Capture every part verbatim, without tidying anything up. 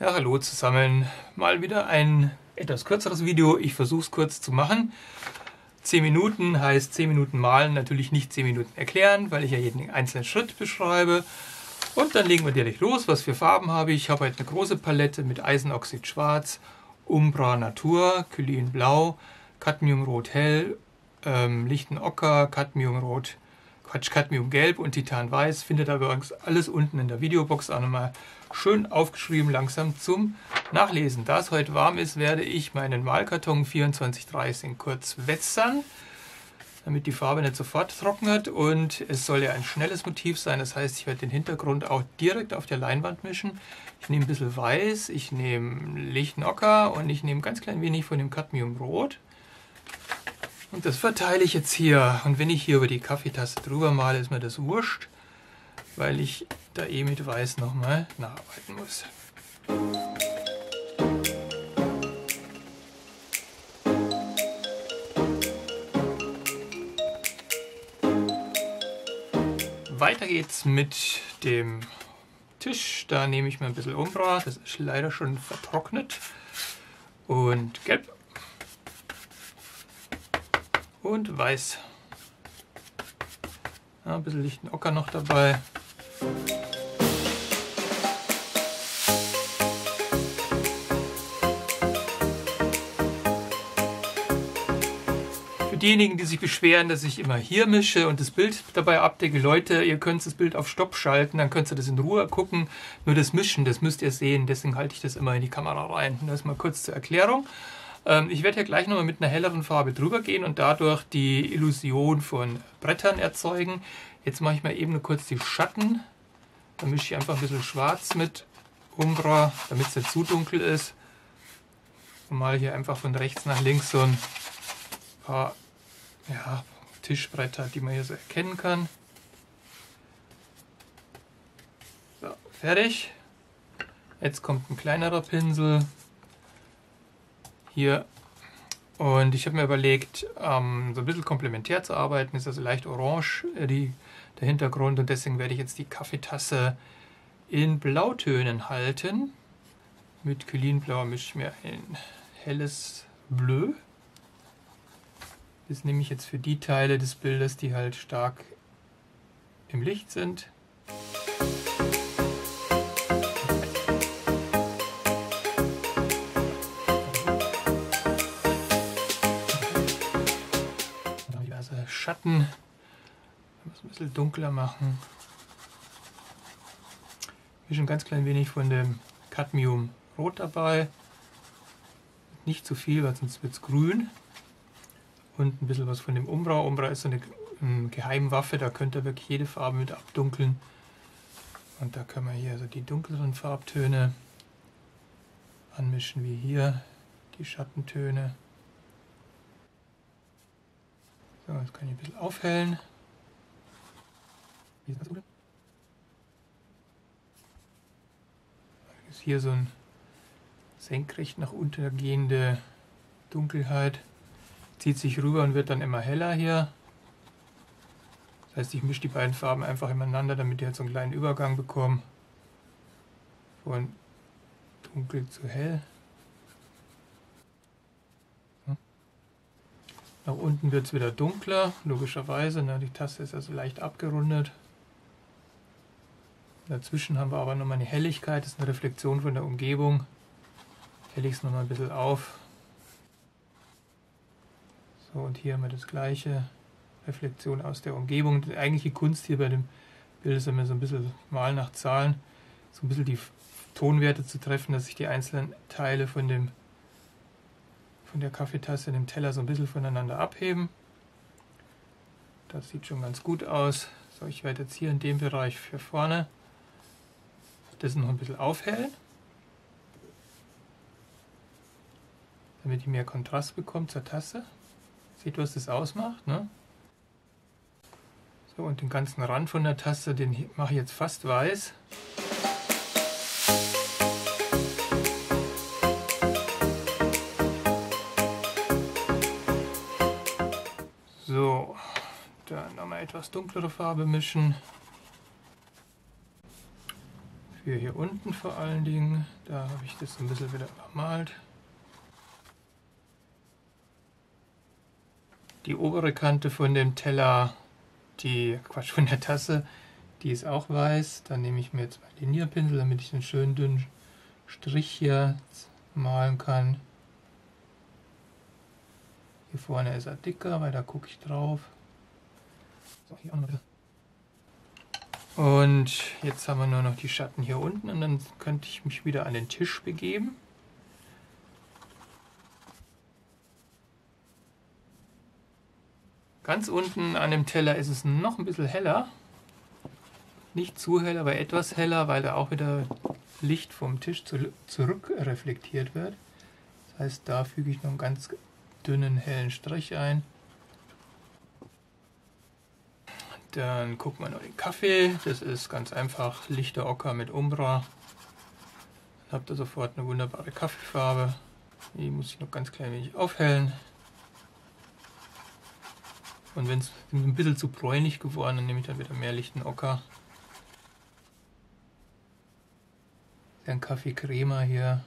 Ja, hallo zusammen. Mal wieder ein etwas kürzeres Video. Ich versuche es kurz zu machen. zehn Minuten heißt zehn Minuten malen, natürlich nicht zehn Minuten erklären, weil ich ja jeden einzelnen Schritt beschreibe. Und dann legen wir direkt los. Was für Farben habe ich? Ich habe heute eine große Palette mit Eisenoxid Schwarz, Umbra Natur, Kylin Blau, Cadmiumrot Hell, ähm, Lichten Ocker, Cadmiumrot, Quatsch, Cadmiumgelb und Titan Weiß. Findet ihr übrigens alles unten in der Videobox auch nochmal schön aufgeschrieben, langsam zum Nachlesen. Da es heute warm ist, werde ich meinen Malkarton vierundzwanzig dreißig kurz wässern, damit die Farbe nicht sofort trocknet. Und es soll ja ein schnelles Motiv sein, das heißt, ich werde den Hintergrund auch direkt auf der Leinwand mischen. Ich nehme ein bisschen Weiß, ich nehme Lichten Ocker und ich nehme ganz klein wenig von dem Cadmiumrot. Und das verteile ich jetzt hier. Und wenn ich hier über die Kaffeetasse drüber male, ist mir das wurscht, weil ich da eh mit Weiß nochmal nacharbeiten muss. Weiter geht's mit dem Tisch. Da nehme ich mir ein bisschen Umbra, das ist leider schon vertrocknet, und Gelb und Weiß. Ja, ein bisschen Lichten Ocker noch dabei. Für diejenigen, die sich beschweren, dass ich immer hier mische und das Bild dabei abdecke, Leute, ihr könnt das Bild auf Stopp schalten, dann könnt ihr das in Ruhe gucken. Nur das Mischen, das müsst ihr sehen, deswegen halte ich das immer in die Kamera rein. Das mal kurz zur Erklärung. Ich werde hier gleich nochmal mit einer helleren Farbe drüber gehen und dadurch die Illusion von Brettern erzeugen. Jetzt mache ich mal eben nur kurz die Schatten. Da mische ich einfach ein bisschen Schwarz mit Umbra, damit es nicht zu dunkel ist. Und male hier einfach von rechts nach links so ein paar ja, Tischbretter, die man hier so erkennen kann. So, fertig. Jetzt kommt ein kleinerer Pinsel. Hier. Und ich habe mir überlegt, ähm, so ein bisschen komplementär zu arbeiten. Ist also leicht orange äh, die, der Hintergrund, und deswegen werde ich jetzt die Kaffeetasse in Blautönen halten. Mit Kylinblau mische ich mir ein helles Bleu. Das nehme ich jetzt für die Teile des Bildes, die halt stark im Licht sind. Schatten, ein bisschen dunkler machen. Hier schon ganz klein wenig von dem Cadmiumrot dabei. Nicht zu viel, weil sonst wird es grün. Und ein bisschen was von dem Umbra. Umbra ist so eine ähm, Geheimwaffe, da könnt ihr wirklich jede Farbe mit abdunkeln. Und da können wir hier also die dunkleren Farbtöne anmischen, wie hier die Schattentöne. So, jetzt kann ich ein bisschen aufhellen. Hier ist hier so ein senkrecht nach unten gehende Dunkelheit. Zieht sich rüber und wird dann immer heller hier. Das heißt, ich mische die beiden Farben einfach ineinander, damit ihr jetzt so einen kleinen Übergang bekommt. Von dunkel zu hell. Nach unten wird es wieder dunkler, logischerweise. Ne? Die Tasse ist also leicht abgerundet. Dazwischen haben wir aber nochmal eine Helligkeit, das ist eine Reflexion von der Umgebung. Helle ich es nochmal ein bisschen auf. So, und hier haben wir das gleiche, Reflexion aus der Umgebung. Die eigentliche Kunst hier bei dem Bild ist immer so ein bisschen Malen nach Zahlen, so ein bisschen die Tonwerte zu treffen, dass sich die einzelnen Teile von dem von der Kaffeetasse, dem Teller, so ein bisschen voneinander abheben. Das sieht schon ganz gut aus. So, ich werde jetzt hier in dem Bereich für vorne das noch ein bisschen aufhellen, damit ich mehr Kontrast bekomme zur Tasse. Seht, was das ausmacht, ne? So, und den ganzen Rand von der Tasse, den mache ich jetzt fast weiß. So, dann nochmal etwas dunklere Farbe mischen. Für hier unten vor allen Dingen, da habe ich das ein bisschen wieder übermalt. Die obere Kante von dem Teller, die Quatsch von der Tasse, die ist auch weiß. Dann nehme ich mir jetzt meinen Linierpinsel, damit ich einen schönen dünnen Strich hier malen kann. Hier vorne ist er dicker, weil da gucke ich drauf. So, hier auch noch. Und jetzt haben wir nur noch die Schatten hier unten und dann könnte ich mich wieder an den Tisch begeben. Ganz unten an dem Teller ist es noch ein bisschen heller. Nicht zu hell, aber etwas heller, weil da auch wieder Licht vom Tisch zu, zurück reflektiert wird. Das heißt, da füge ich noch einen ganz dünnen hellen Strich ein. Dann gucken wir noch den Kaffee. Das ist ganz einfach lichter Ocker mit Umbra. Dann habt ihr sofort eine wunderbare Kaffeefarbe. Die muss ich noch ganz klein wenig aufhellen. Und wenn es ein bisschen zu bräunlich geworden, dann nehme ich dann wieder mehr lichten Ocker. Ein Kaffee Crema hier.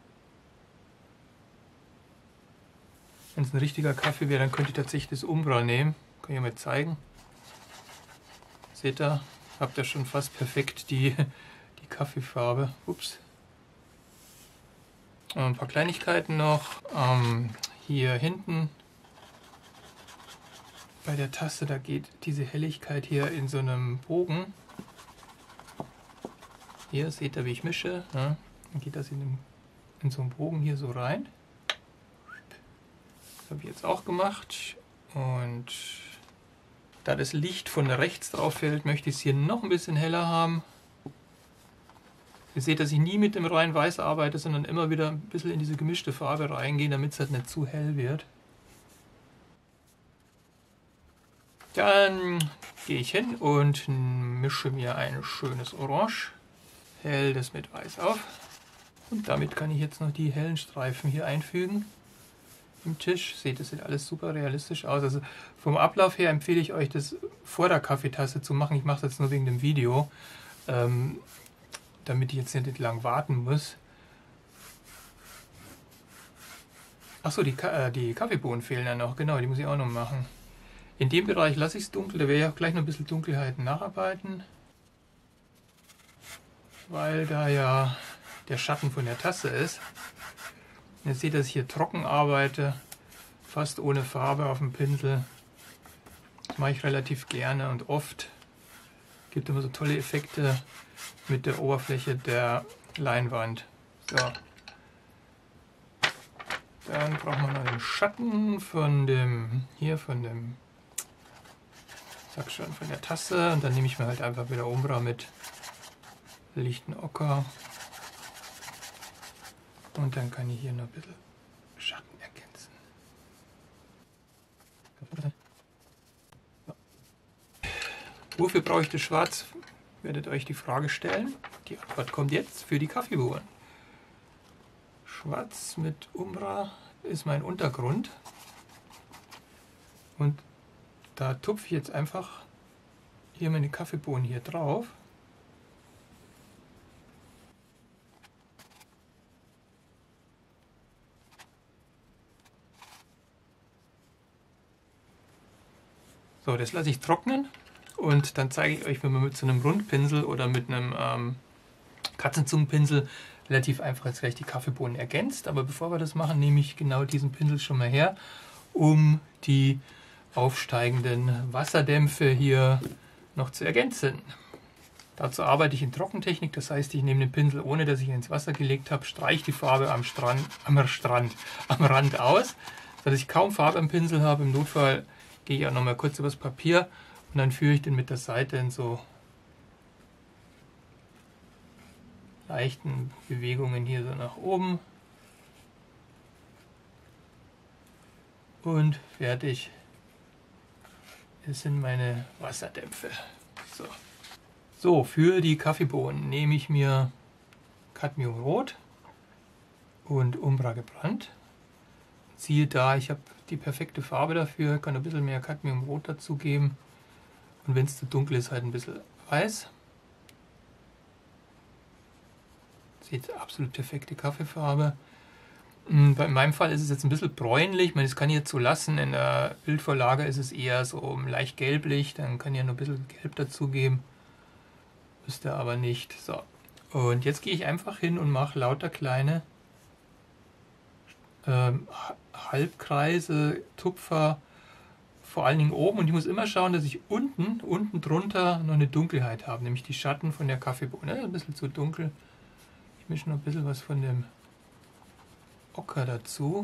Wenn es ein richtiger Kaffee wäre, dann könnte ich tatsächlich das Umbra nehmen. Kann ich mal zeigen. Seht ihr, habt ihr schon fast perfekt die, die Kaffeefarbe. Ups. Und ein paar Kleinigkeiten noch. Ähm, hier hinten bei der Tasse, da geht diese Helligkeit hier in so einem Bogen. Hier seht ihr, wie ich mische. Ja, dann geht das in, den, in so einen Bogen hier so rein. Das habe ich jetzt auch gemacht. Und da das Licht von rechts drauf fällt, möchte ich es hier noch ein bisschen heller haben. Ihr seht, dass ich nie mit dem rein Weiß arbeite, sondern immer wieder ein bisschen in diese gemischte Farbe reingehe, damit es halt nicht zu hell wird. Dann gehe ich hin und mische mir ein schönes Orange, hell das mit Weiß auf. Und damit kann ich jetzt noch die hellen Streifen hier einfügen im Tisch. Seht, das sieht alles super realistisch aus. Also vom Ablauf her empfehle ich euch, das vor der Kaffeetasse zu machen. Ich mache das nur wegen dem Video, ähm, damit ich jetzt nicht lang warten muss. Achso, die, Ka äh, die Kaffeebohnen fehlen ja noch. Genau, die muss ich auch noch machen. In dem Bereich lasse ich es dunkel, da werde ich auch gleich noch ein bisschen Dunkelheiten nacharbeiten, weil da ja der Schatten von der Tasse ist. Ihr seht, dass ich hier trocken arbeite, fast ohne Farbe auf dem Pinsel. Das mache ich relativ gerne und oft. Gibt immer so tolle Effekte mit der Oberfläche der Leinwand. So. Dann brauchen wir noch den Schatten von dem, hier von dem, sag schon, von der Tasse. Und dann nehme ich mir halt einfach wieder Umbra mit lichten Ocker. Und dann kann ich hier noch ein bisschen Schatten ergänzen. Wofür brauche ich das Schwarz? Werdet euch die Frage stellen. Die Antwort kommt jetzt für die Kaffeebohnen. Schwarz mit Umbra ist mein Untergrund. Und da tupfe ich jetzt einfach hier meine Kaffeebohnen hier drauf. So, das lasse ich trocknen und dann zeige ich euch, wenn man mit so einem Rundpinsel oder mit einem ähm, Katzenzungenpinsel relativ einfach jetzt gleich die Kaffeebohnen ergänzt. Aber bevor wir das machen, nehme ich genau diesen Pinsel schon mal her, um die aufsteigenden Wasserdämpfe hier noch zu ergänzen. Dazu arbeite ich in Trockentechnik, das heißt, ich nehme den Pinsel, ohne dass ich ihn ins Wasser gelegt habe, streiche die Farbe am Strand, am Strand, am Rand aus, sodass ich kaum Farbe am Pinsel habe. Im Notfall gehe ich auch noch mal kurz übers Papier und dann führe ich den mit der Seite in so leichten Bewegungen hier so nach oben und fertig. Das sind meine Wasserdämpfe. So. So, für die Kaffeebohnen nehme ich mir Cadmiumrot und Umbra gebrannt. Siehe da, ich habe die perfekte Farbe dafür, kann ein bisschen mehr Cadmiumrot dazu geben und wenn es zu dunkel ist, halt ein bisschen weiß. Seht, absolut perfekte Kaffeefarbe. Bei meinem Fall ist es jetzt ein bisschen bräunlich. Ich meine, das kann ich jetzt so lassen. In der Bildvorlage ist es eher so leicht gelblich. Dann kann ich ja noch ein bisschen Gelb dazugeben. Müsste aber nicht. So. Und jetzt gehe ich einfach hin und mache lauter kleine ähm, Halbkreise, Tupfer, vor allen Dingen oben. Und ich muss immer schauen, dass ich unten, unten drunter noch eine Dunkelheit habe, nämlich die Schatten von der Kaffeebohne. Ein bisschen zu dunkel. Ich mische noch ein bisschen was von dem Ocker dazu.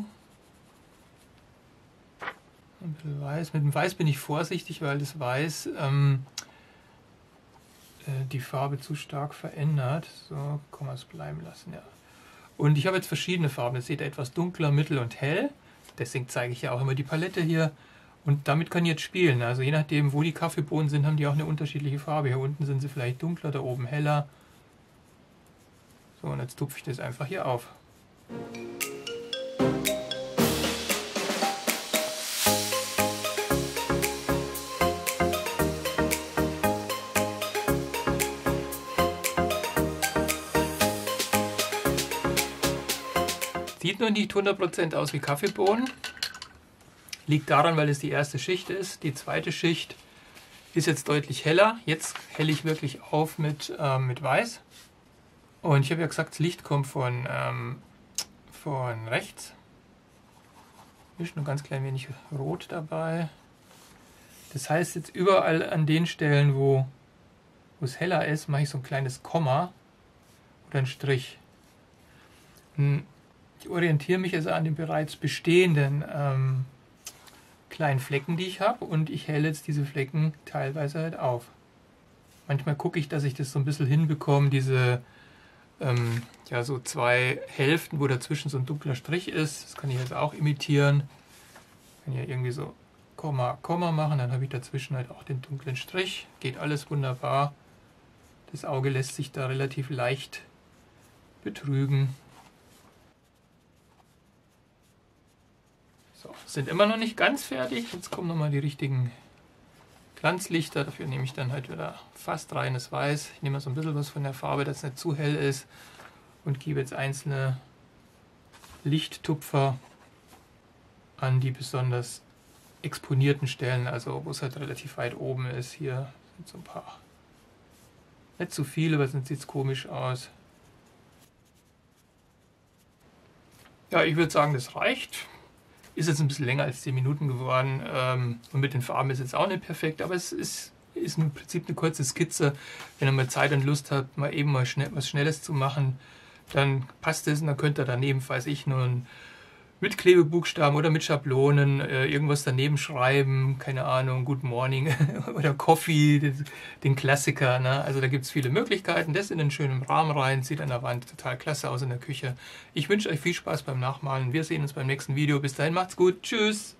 Ein bisschen Weiß. Mit dem Weiß bin ich vorsichtig, weil das Weiß ähm, äh, die Farbe zu stark verändert. So, kann man es bleiben lassen, ja. Und ich habe jetzt verschiedene Farben. Ihr seht, etwas dunkler, mittel und hell. Deswegen zeige ich ja auch immer die Palette hier. Und damit kann ich jetzt spielen. Also je nachdem, wo die Kaffeebohnen sind, haben die auch eine unterschiedliche Farbe. Hier unten sind sie vielleicht dunkler, da oben heller. So, und jetzt tupfe ich das einfach hier auf. Sieht noch nicht hundert Prozent aus wie Kaffeebohnen. Liegt daran, weil es die erste Schicht ist. Die zweite Schicht ist jetzt deutlich heller. Jetzt helle ich wirklich auf mit, ähm, mit Weiß. Und ich habe ja gesagt, das Licht kommt von, ähm, von rechts. Ist nur ganz klein wenig Rot dabei. Das heißt, jetzt überall an den Stellen, wo, wo es heller ist, mache ich so ein kleines Komma oder einen Strich. Ich orientiere mich also an den bereits bestehenden ähm, kleinen Flecken, die ich habe, und ich helle jetzt diese Flecken teilweise halt auf. Manchmal gucke ich, dass ich das so ein bisschen hinbekomme, diese ähm, ja, so zwei Hälften, wo dazwischen so ein dunkler Strich ist. Das kann ich jetzt auch imitieren. Ich kann hier irgendwie so Komma, Komma machen, dann habe ich dazwischen halt auch den dunklen Strich. Geht alles wunderbar. Das Auge lässt sich da relativ leicht betrügen. So, sind immer noch nicht ganz fertig. Jetzt kommen nochmal die richtigen Glanzlichter. Dafür nehme ich dann halt wieder fast reines Weiß. Ich nehme mal so ein bisschen was von der Farbe, dass es nicht zu hell ist. Und gebe jetzt einzelne Lichttupfer an die besonders exponierten Stellen. Also wo es halt relativ weit oben ist. Hier sind so ein paar. Nicht zu viele, aber sonst sieht es komisch aus. Ja, ich würde sagen, das reicht. Ist jetzt ein bisschen länger als zehn Minuten geworden, ähm, und mit den Farben ist jetzt auch nicht perfekt, aber es ist, ist im Prinzip eine kurze Skizze. Wenn ihr mal Zeit und Lust habt, mal eben mal schnell, was Schnelles zu machen, dann passt es, und dann könnt ihr daneben, weiß ich, nur ein, mit Klebebuchstaben oder mit Schablonen äh, irgendwas daneben schreiben, keine Ahnung, Good Morning oder Coffee, den, den Klassiker, ne? Also da gibt es viele Möglichkeiten, das in einen schönen Rahmen rein, sieht an der Wand total klasse aus in der Küche. Ich wünsche euch viel Spaß beim Nachmalen, wir sehen uns beim nächsten Video, bis dahin macht's gut, tschüss!